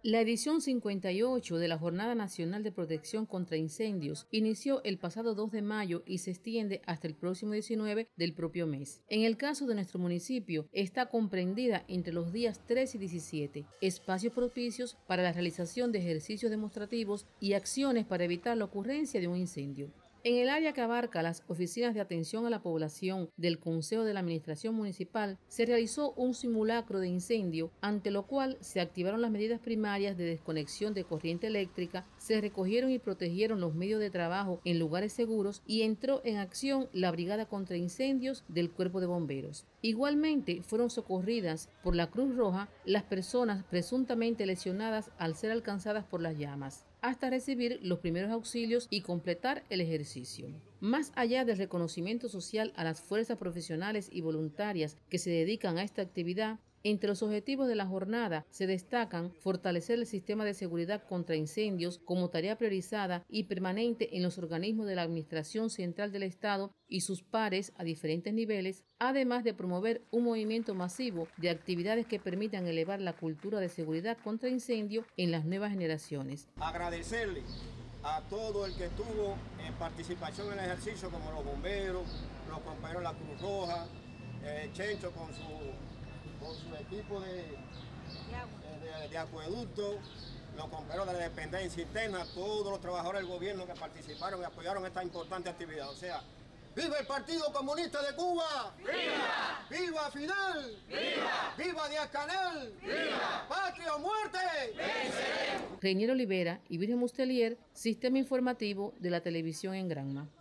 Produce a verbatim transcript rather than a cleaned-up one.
La edición cincuenta y ocho de la Jornada Nacional de Protección contra Incendios inició el pasado dos de mayo y se extiende hasta el próximo diecinueve del propio mes. En el caso de nuestro municipio, está comprendida entre los días tres y diecisiete, espacios propicios para la realización de ejercicios demostrativos y acciones para evitar la ocurrencia de un incendio. En el área que abarca las oficinas de atención a la población del Consejo de la Administración Municipal, se realizó un simulacro de incendio, ante lo cual se activaron las medidas primarias de desconexión de corriente eléctrica, se recogieron y protegieron los medios de trabajo en lugares seguros y entró en acción la Brigada contra Incendios del Cuerpo de Bomberos. Igualmente fueron socorridas por la Cruz Roja las personas presuntamente lesionadas al ser alcanzadas por las llamas, hasta recibir los primeros auxilios y completar el ejercicio. Más allá del reconocimiento social a las fuerzas profesionales y voluntarias que se dedican a esta actividad, entre los objetivos de la jornada se destacan fortalecer el sistema de seguridad contra incendios como tarea priorizada y permanente en los organismos de la Administración Central del Estado y sus pares a diferentes niveles, además de promover un movimiento masivo de actividades que permitan elevar la cultura de seguridad contra incendio en las nuevas generaciones. Agradecerle a todo el que tuvo en participación en el ejercicio, como los bomberos, los compañeros de la Cruz Roja, eh, Chencho con su con su equipo de, de, de, de acueducto, los compañeros de la dependencia interna, todos los trabajadores del gobierno que participaron y apoyaron esta importante actividad. O sea, ¡viva el Partido Comunista de Cuba! ¡Viva! ¡Viva Fidel! ¡Viva! ¡Viva Díaz-Canel! ¡Viva! ¡Patria o muerte! ¡Venceremos! Reinier Olivera y Virgen Mustelier, Sistema Informativo de la Televisión en Granma.